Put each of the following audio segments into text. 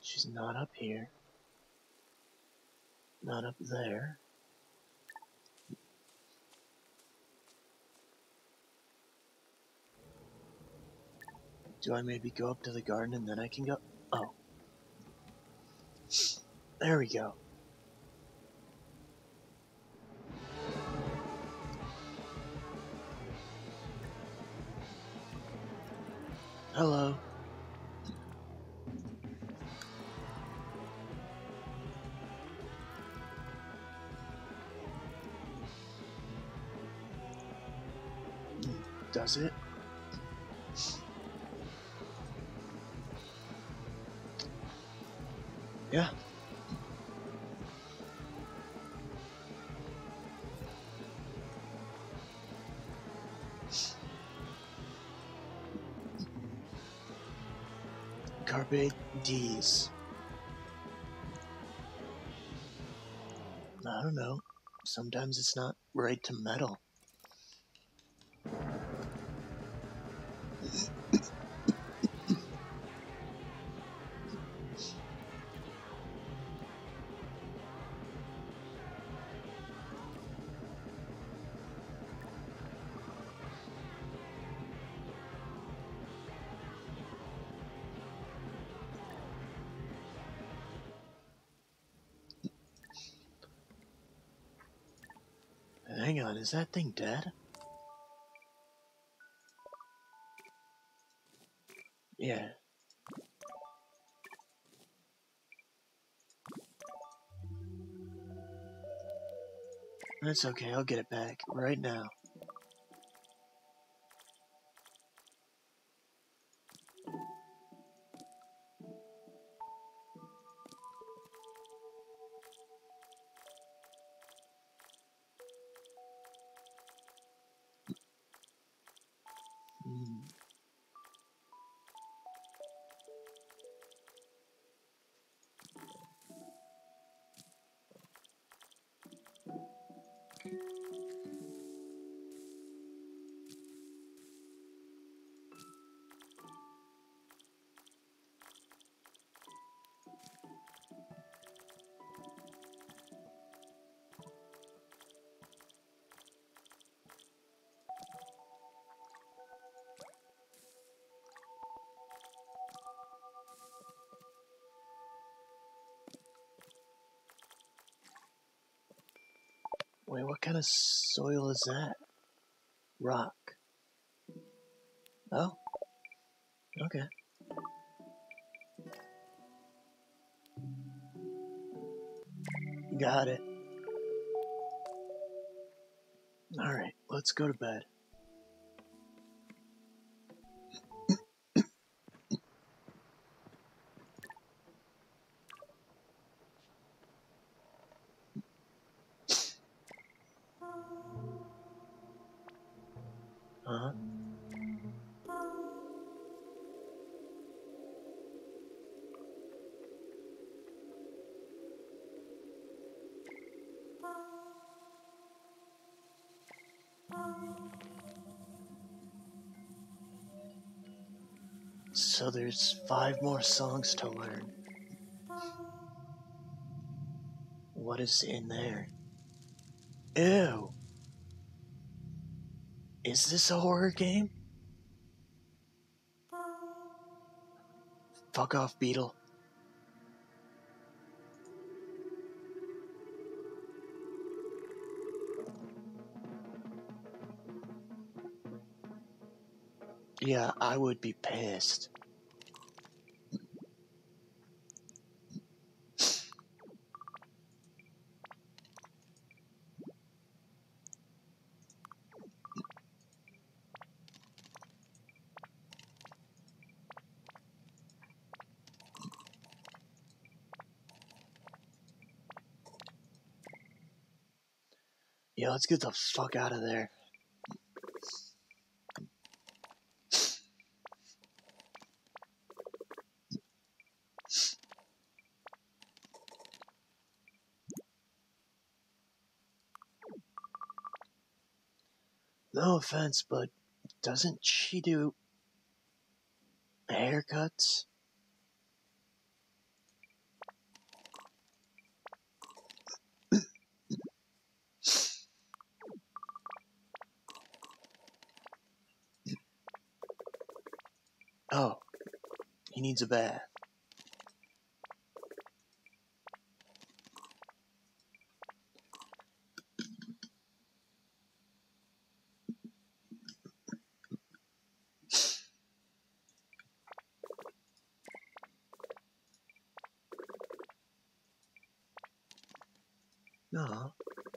She's not up here. Not up there. Do I maybe go up to the garden and then I can go? Oh. There we go. Hello. Does it? Yeah. Carpe D's. I don't know. Sometimes it's not right to meddle. Hang on, is that thing dead? Yeah. That's okay, I'll get it back right now. Wait, what kind of soil is that? Rock. Oh? Okay. Got it. Alright, let's go to bed. Huh? So there's 5 more songs to learn. What is in there? Ew! Is this a horror game? Fuck off, Beetle. Yeah, I would be pissed. Yeah, let's get the fuck out of there. No offense, but doesn't she do haircuts? Oh, he needs a bath. No.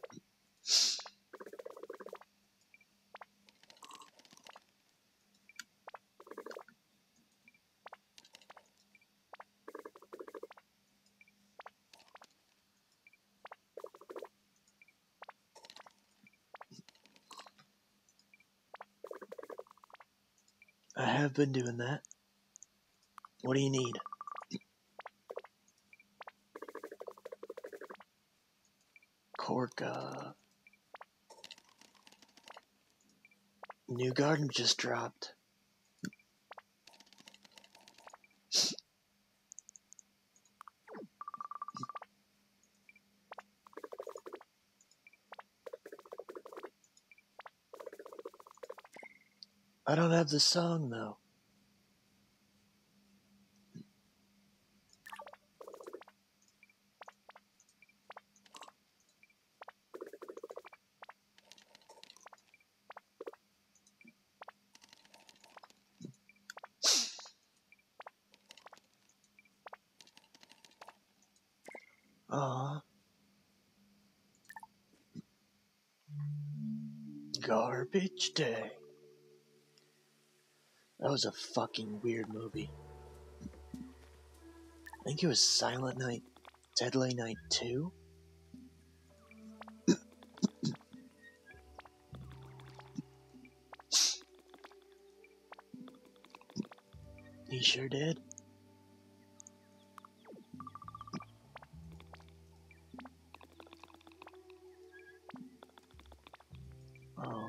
I have been doing that. What do you need? Cork, new garden just dropped. I don't have the song, though. Aw. Garbage Day. That was a fucking weird movie. I think it was Silent Night, Deadly Night 2? He sure did. Oh.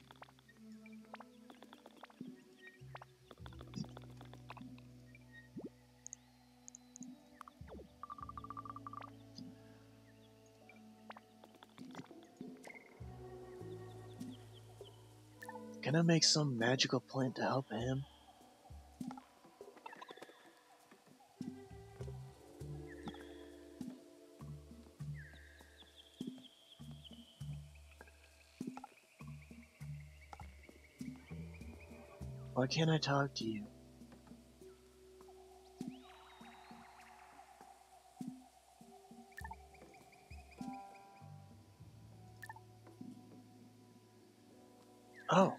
Can I make some magical plant to help him? Why can't I talk to you? Oh.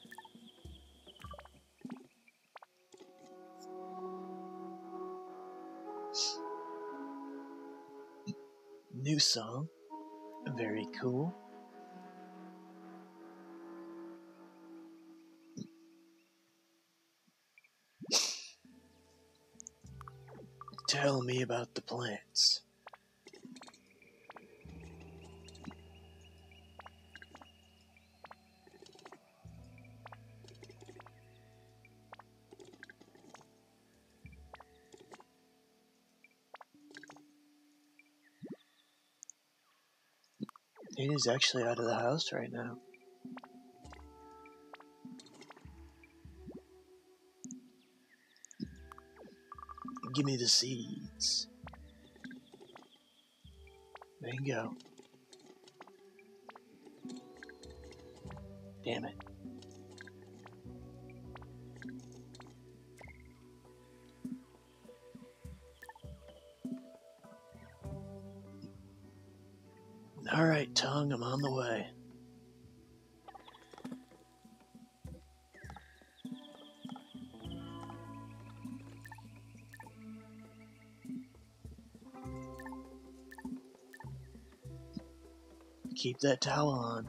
New song. Very cool. Tell me about the plants. It is actually out of the house right now. Give me the seeds. There you go. Damn it. Alright, tongue, I'm on the way. Keep that towel on.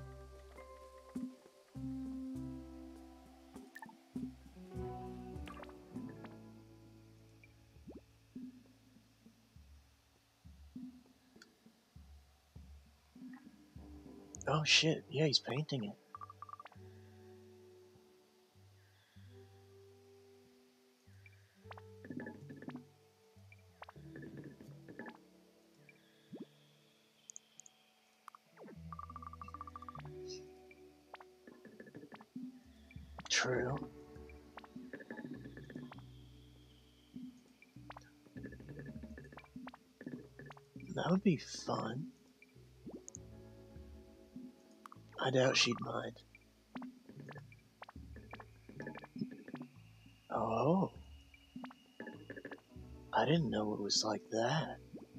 Oh shit, yeah, he's painting it. True. That would be fun. I doubt she'd mind. Oh, I didn't know it was like that.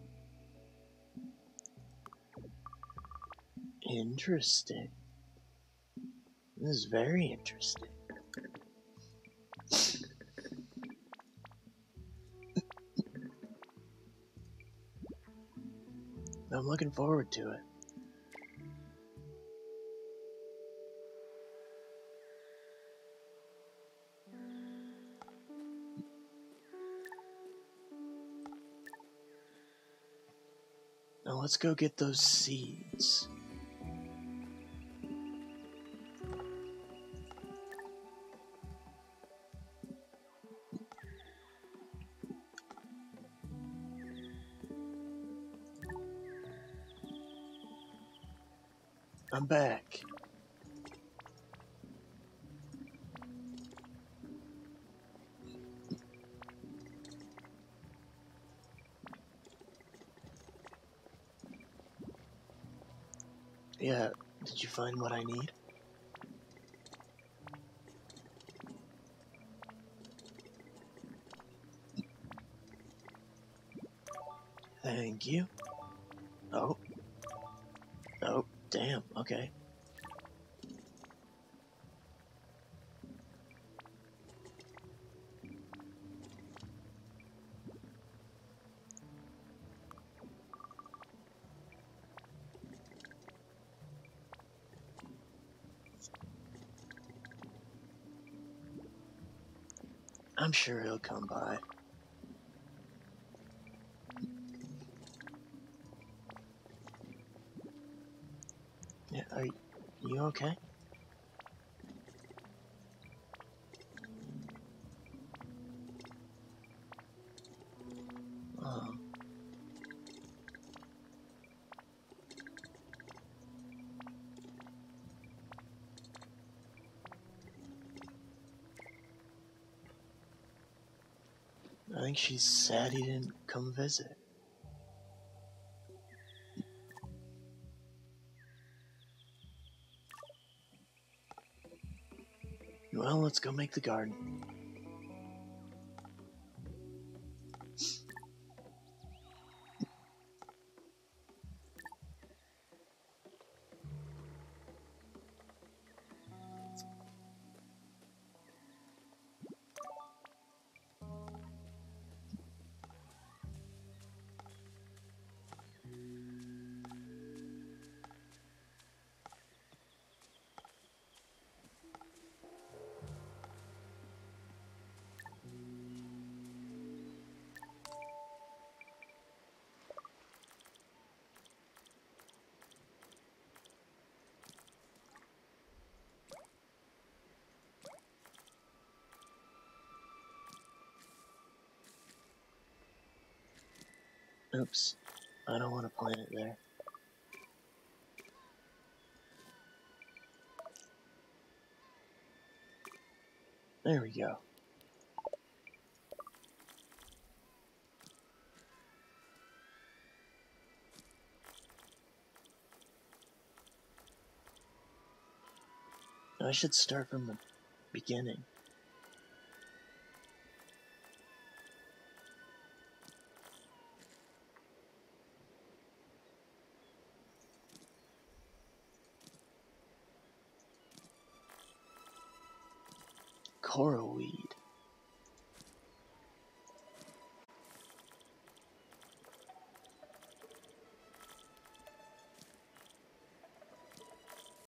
Interesting. This is very interesting. I'm looking forward to it. Now let's go get those seeds. I'm back. Yeah, did you find what I need? Thank you. Oh. Oh, damn, okay. I'm sure he'll come by. Yeah, are you okay? Um, I think she's sad he didn't come visit. Well, let's go make the garden. Oops, I don't want to plant it there. There we go. I should start from the beginning. Coral weed.